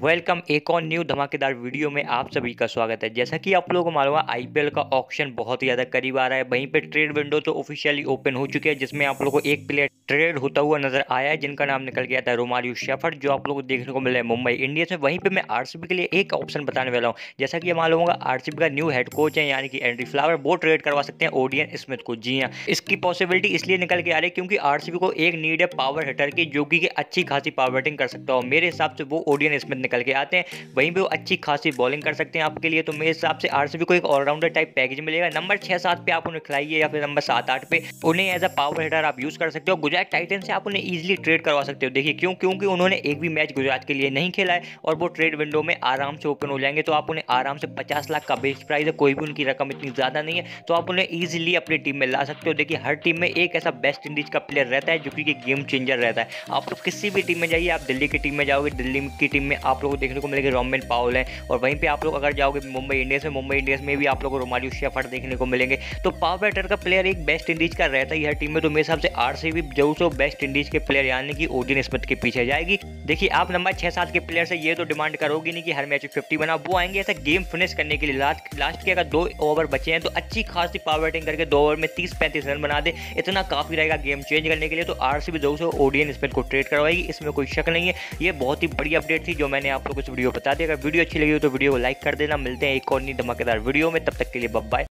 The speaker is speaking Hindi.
वेलकम एक और न्यू धमाकेदार वीडियो में आप सभी का स्वागत है। जैसा कि आप लोगों को मालूम है आईपीएल का ऑक्शन बहुत ही ज़्यादा करीब आ रहा है। वहीं पे ट्रेड विंडो तो ऑफिशियली ओपन हो चुके हैं, जिसमें आप लोगों को एक प्लेयर ट्रेड होता हुआ नजर आया है जिनका नाम निकल गया था रोमारियो शेफर्ड, जो आप लोगों को देखने को मिला है मुंबई इंडियंस में। वहीं पे मैं आरसीबी के लिए एक ऑप्शन बताने वाला हूँ। जैसा कि मालूम होगा आरसीबी का न्यू हेड कोच है यानी कि एंड्री फ्लावर, वो ट्रेड करवा सकते हैं ओडियन स्मिथ को। जी हाँ, इसकी पॉसिबिलिटी इसलिए निकल के आ रही है क्योंकि आरसीबी को एक नीड है पावर हिटर की, जो कि अच्छी खासी पावर हिटिंग कर सकता हो। मेरे हिसाब से वो ओडियन स्मिथ निकल के आते हैं। वहीं पे वो अच्छी खासी बॉलिंग कर सकते हैं आपके लिए। तो मेरे हिसाब से आरसीबी को एक ऑलराउंडर टाइप पैकेज मिलेगा। नंबर 6-7 पे आप उन्हें खिलाइए या फिर नंबर 7-8 पे उन्हें एज अ पावर हिटर आप यूज कर सकते हो। गुजरात टाइटंस से आप उन्हें इजीली ट्रेड करवा सकते हो। देखिए क्यों, क्योंकि उन्होंने एक भी मैच गुजरात के लिए नहीं खेला है और वो ट्रेड विंडो में आराम से ओपन हो जाएंगे। तो आप उन्हें आराम से 50 लाख का बेस्ट प्राइस है, कोई भी उनकी रकम इतनी ज्यादा नहीं है, तो आप उन्हें ईजिली अपनी टीम में ला सकते हो। देखिए हर टीम में एक ऐसा वेस्ट इंडीज का प्लेयर रहता है जो कि गेम चेंजर रहता है। आप लोग किसी भी टीम में जाइए, आप दिल्ली की टीम में जाओगे, दिल्ली की टीम में आप लोगों को देखने को मिलेगा रोमेन पाउल है। और वहीं पे आप लोग अगर जाओगे मुंबई इंडियंस में भी आप लोगों को रोमारियो शेफर्ड देखने को मिलेंगे। तो पावर हिटर का प्लेयर एक वेस्ट इंडीज का रहता ही हर टीम में। तो मेरे हिसाब से आरसीबी जरूर से वेस्ट इंडीज के प्लेयर यानी कि ओडियन स्मिथ के पीछे जाएगी। देखिए आप नंबर 6-7 के प्लेयर से ये तो डिमांड करोगी नहीं कि हर मैच में 50 बना। वो आएंगे ऐसा गेम फिनिश करने के लिए। लास्ट के अगर 2 ओवर बचे हैं तो अच्छी खासी पावर हिटिंग करके 2 ओवर में 30-35 रन बना दे, इतना काफी रहेगा गेम चेंज करने के लिए। तो आरसीबी जरूर से ओडियन स्मिथ को ट्रेड करवाएगी, इसमें कोई शक नहीं है। ये बहुत ही बड़ी अपडेट थी जो मैंने आप लोगों को इस वीडियो बता दी। अगर वीडियो अच्छी लगी हो तो वीडियो को लाइक कर देना। मिलते हैं एक और नई धमाकेदार वीडियो में, तब तक के लिए बाय बाय।